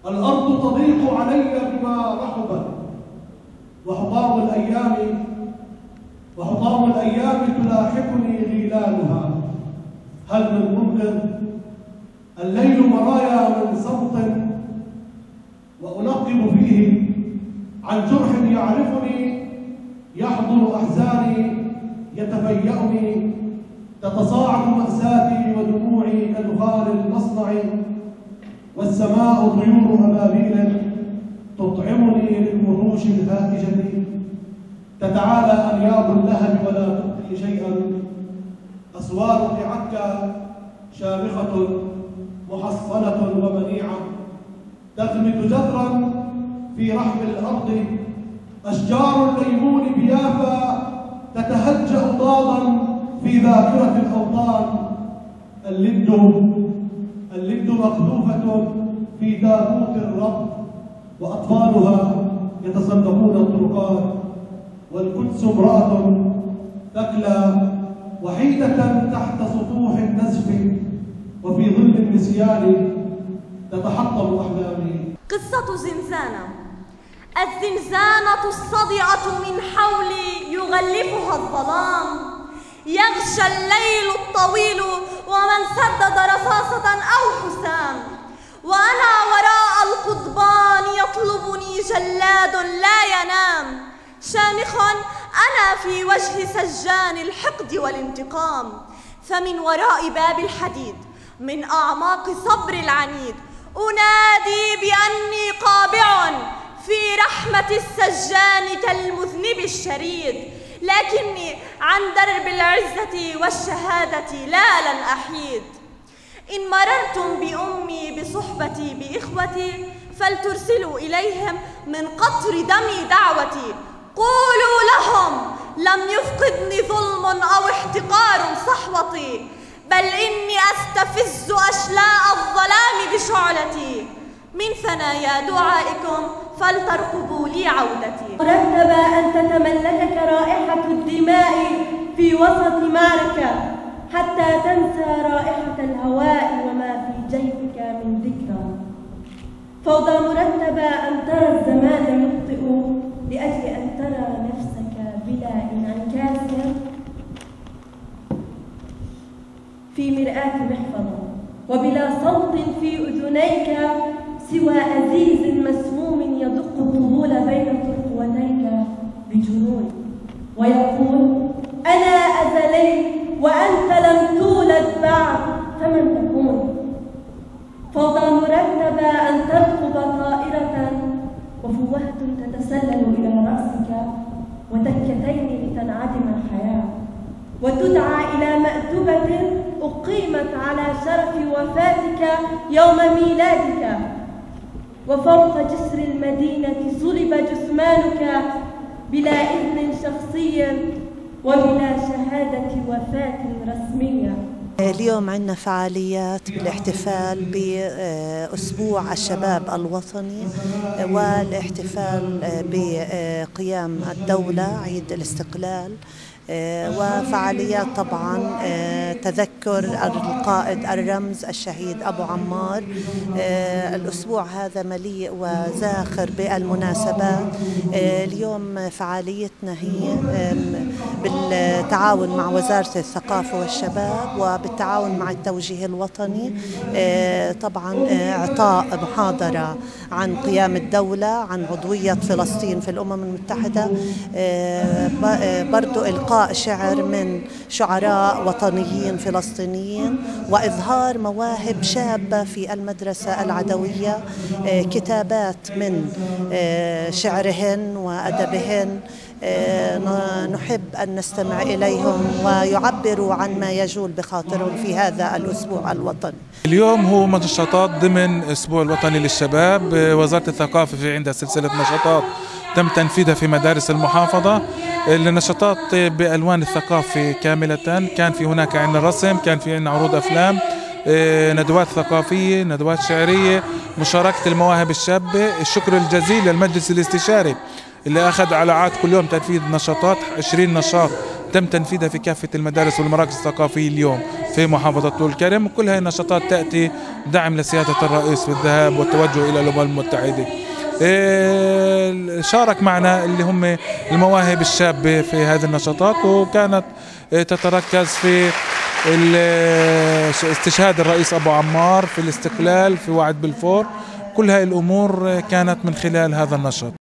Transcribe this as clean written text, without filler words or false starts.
الأرض تضيق علي بما رحبت، وحطام الأيام تلاحقني غيلانها. هل من منقذ؟ الليل مرايا من صمت، وأنقب فيه عن جرح يعرفني، يحضر أحزاني يتفيأني، تتصاعد مأساتي ودموعي كدخان المصنع، والسماء طيور أبابيل تطعمني للوحوش الهائجة، تتعالى أنياب اللهب ولا تبقي شيئا، أسوار عكا شامخة محصنة ومنيعة، تغمد جذرا في رحم الأرض، أشجار الليمون بيافا تتهجأ ضادا في ذاكرة الأوطان، اللد مقذوفة في تابوت الرب، وأطفالها يتصدقون الطرقات، والقدس امرأة تكلى وحيدة تحت سطوح النزف، وفي ظل النسيان تتحطم أحلامي. قصة زنزانة. الزنزانة الصدعة من حولي يغلفها الظلام، يغشى الليل الطويل ومن سدد رصاصة أو حسام، وأنا وراء القضبان يطلبني جلاد لا ينام، شامخ أنا في وجه سجان الحقد والانتقام، فمن وراء باب الحديد من أعماق صبر العنيد أنادي بأني قابع في رحمة السجان كالمذنب الشريد، لكني عن درب العزة والشهادة لا لن أحيد. إن مررتم بأمي بصحبتي بإخوتي فلترسلوا إليهم من قطر دمي دعوتي، قولوا لهم لم يفقدني ظلم أو احتقار صحوتي، بل إني أستفز أشلاء الظلام بشعلتي، من ثنايا دعائكم فلترقبوا لي عودتي. رتب أن تتملكك رائحة الدماء في وسط معركة، حتى تنسى رائحة الهواء وما في جيبك من ذكرى. فوضى مرتبة أن ترى الزمان يبطئ لأجل أن ترى نفسك بلا انعكاس في مرآة محفظة، وبلا صوت في أذنيك سوى أزيز مسموم يدق الطبول بين ترقوتيك بجنون، ويقول أنا أزليت وأنت لم تولد بعد، فمن تكون؟ فوضى مرتبة أن ترقب طائرة وفوهة تتسلل إلى رأسك، وتكتين لتنعدم الحياة، وتدعى إلى مأدبة أقيمت على شرف وفاتك يوم ميلادك، وفوق جسر المدينة صلب جثمانك بلا إذن شخصي وبلا شهادة وفاة رسمية. اليوم عندنا فعاليات بالاحتفال بأسبوع الشباب الوطني، والاحتفال بقيام الدولة عيد الاستقلال، وفعاليات طبعا تذكر القائد الرمز الشهيد أبو عمار. الأسبوع هذا مليء وزاخر بالمناسبات. اليوم فعاليتنا هي بالتعاون مع وزارة الثقافة والشباب وبالتعاون مع التوجيه الوطني، طبعا إعطاء محاضرة عن قيام الدولة، عن عضوية فلسطين في الأمم المتحدة، برضو إلقاء شعر من شعراء وطنيين فلسطينيين، وإظهار مواهب شابة في المدرسة العدوية، كتابات من شعرهن وأدبهن نحب أن نستمع إليهم ويعبروا عن ما يجول بخاطرهم في هذا الأسبوع الوطني. اليوم هو نشاطات ضمن الأسبوع الوطني للشباب. وزارة الثقافة في عندها سلسلة نشاطات تم تنفيذها في مدارس المحافظة. النشاطات بألوان الثقافة كاملة، كان في هناك عندنا رسم، كان في عندنا عروض أفلام، ندوات ثقافية، ندوات شعرية، مشاركة المواهب الشابة. الشكر الجزيل للمجلس الاستشاري اللي أخذ على عاد كل يوم تنفيذ نشاطات. 20 نشاط تم تنفيذها في كافة المدارس والمراكز الثقافية اليوم في محافظة طول كرم، وكل هذه النشاطات تأتي دعم لسيادة الرئيس في الذهاب والتوجه إلى الأمم المتحدة. شارك معنا اللي هم المواهب الشابة في هذه النشاطات، وكانت تتركز في استشهاد الرئيس أبو عمار، في الاستقلال، في وعد بلفور. كل هذه الأمور كانت من خلال هذا النشاط.